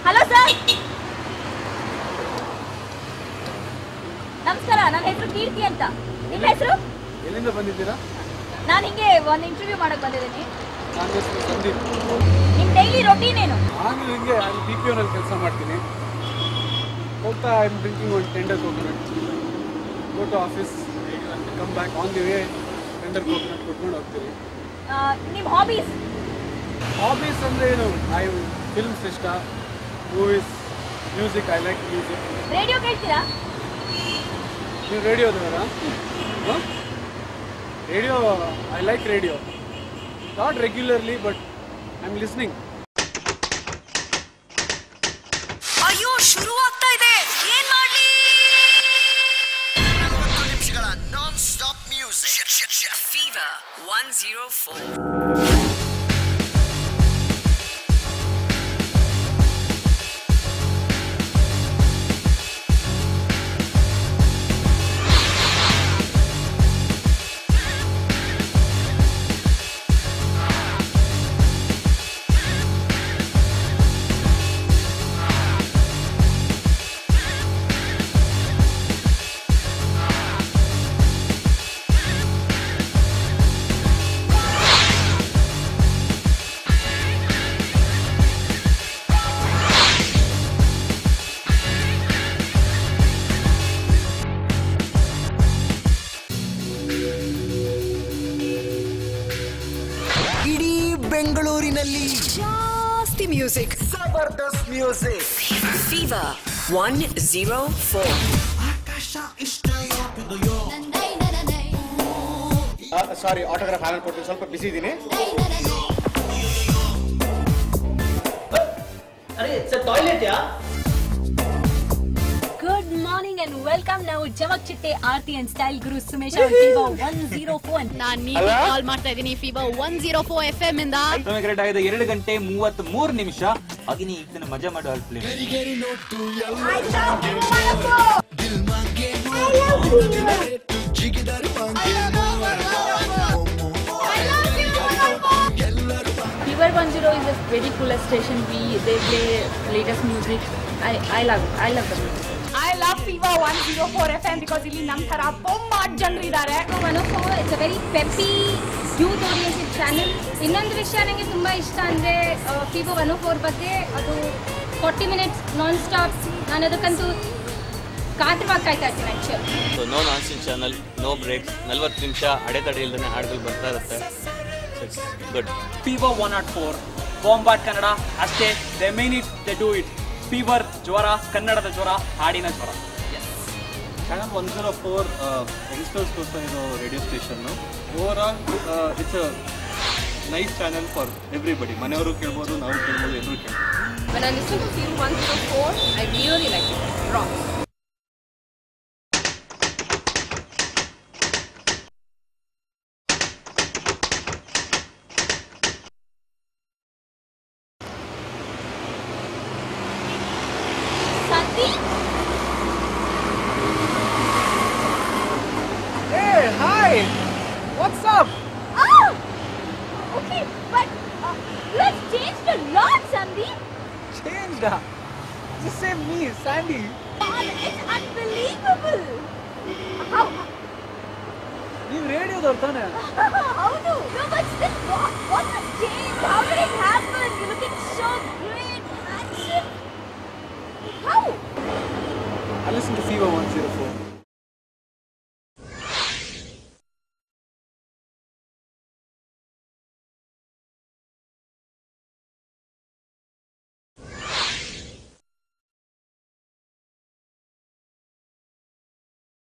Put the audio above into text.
Hello sir, ನಮಸ್ಕಾರ. ನನ್ನ ಹೆಸರು ಕೀರ್ತಿ ಅಂತ. ನಿಮ್ಮ ಹೆಸರು? ಎಲ್ಲಿಂದ ಬಂದಿದ್ದೀರಾ? ನಾನು ಹಿಂಗೆ ಒಂದು ಇಂಟರ್ವ್ಯೂ ಮಾಡಕ್ ಬಂದಿದ್ದೀನಿ. ನನ್ನ ಹೆಸರು ಸಂದೀಪ್. ನಿಮ್ಮ ಡೈಲಿ ರೊಟೀನ್ ಏನು? ನಾನು ಹಿಂಗೆ BPO ನಲ್ಲಿ ಕೆಲಸ ಮಾಡ್ತೀನಿ. ಹೋಗ್ತಾ ಐ ಆಮ್ ಡ್ರಿಂಕಿಂಗ್ ಒಂದು tender coconut. Go to office, come back on the way tender coconut ಕೊಟ್ಕೊಂಡು ಹೋಗ್ತೀವಿ. ನಿಮ್ಮ ಹಾಬೀಸ್? ಹಾಬೀಸ್ ಅಂದರೆ ಏನು? ಫಿಲ್ಮ್ಸ್ ಇಷ್ಟ, movies, music. I like music. Radio ಕೇಳ್ತೀರಾ? ನೀವು ರೇಡಿಯೋದವರಾ? Radio, I like radio. Not regularly, but I am listening. ಅಯ್ಯೋ, ಶುರು ಆಗ್ತಾ ಇದೆ, ಏನ್ ಮಾಡ್ಲಿ? 40 ನಿಮಿಷಗಳ ನಾನ್ ಸ್ಟಾಪ್ ಮ್ಯೂಸಿಕ್. ಫೀವರ್ 104. ಬೆಂಗಳೂರಿನಲ್ಲಿ ಜಾಸ್ತಿ ಮ್ಯೂಸಿಕ್, ಜಬರ್ದಸ್ತ್ ಮ್ಯೂಸಿಕ್. ಫೀವರ್ 104. ಸಾರಿ, ಆಟೋಗ್ರಾಫ್ ಹಾಲ್ ಕೊಡ್ತೀನಿ, ಸ್ವಲ್ಪ ಬಿಸಿ ಇದ್ದೀನಿ. ಟಾಯ್ಲೆಟ್ ಯಾ? Good morning and welcome. ನಾವು ಜಮಕ್ ಚಿಟ್ಟೆ Aarti and style guru Sumesh ಅವರು ಫೀವರ್ 104. ನಾನು ನೀವು ಕಾಲ್ ಮಾಡ್ತಾ ಇದ್ದೀನಿ ಫೀವರ್ 104 FM ಇಂದ. ಕರೆಕ್ಟ್ ಆಗಿದೆ 2 ಗಂಟೆ 33 ನಿಮಿಷ. ಅಗಿನಿ ಇದನ್ನ ಮಜಾ ಮಾಡೋ play. Fever 104 is a very coolest station. They play latest music. I love it. I love the music. I love Fever 104 FM because ಇಲ್ಲಿ ನಮ್ಮ ತರ ಬೊಂಬಾಟ್ ಜನರು ಇದ್ದಾರೆ. 104 it's a very peppy youth oriented channel. ಇನ್ನೊಂದು ವಿಷಯ ನನಗೆ ತುಂಬ ಇಷ್ಟ ಅಂದರೆ Fever 104 ಬಗ್ಗೆ ಅದು 40 ಮಿನಿಟ್ಸ್ ನಾನ್ ಸ್ಟಾಪ್. ನಾನು ಅದಕ್ಕಂತೂ ಕಾಯ್ತಾ ಇರ್ತೀನಿ actually. No nonsense channel, no breaks, 40 ನಿಮಿಷ ಅಡೆತಡೆ ಇಲ್ಲದೆ ಹಾಡುಗಳು ಬರ್ತಾ ಇರುತ್ತೆ. ಗುಡ್. Fever 104 ಬೊಂಬಾಟ್ ಕನ್ನಡ ಅಷ್ಟೇ. They mean it, they do it. Fever ಜ್ವರ, ಕನ್ನಡದ ಜ್ವರ, ಹಾಡಿನ ಜ್ವರ. ಚಾನಲ್ 104 ಯಂಗ್ಸ್ಟರ್ಸ್ಗೋಸ್ಕರ ಇರೋ radio station. Over all it's a nice channel for everybody. ಮನೆಯವರು ಕೇಳ್ಬೋದು, ನಾವು ಕೇಳ್ಬೋದು, ಎಲ್ಲರೂ ಕೇಳ್ಬೋದು. When I listen to Fever 104, I really like it. Rock. Hey, hi! What's up? Oh! Okay, but you have changed a lot, Sandeep. Changed? Just say me, Sandy. It's unbelievable. How? ನೀವು ರೇಡಿಯೋದವ್ರು ತಾನೆ? ಹೌದು. No, but still, what has changed? How did it happen? You're looking so great, handsome. How? I listen to Fever 104.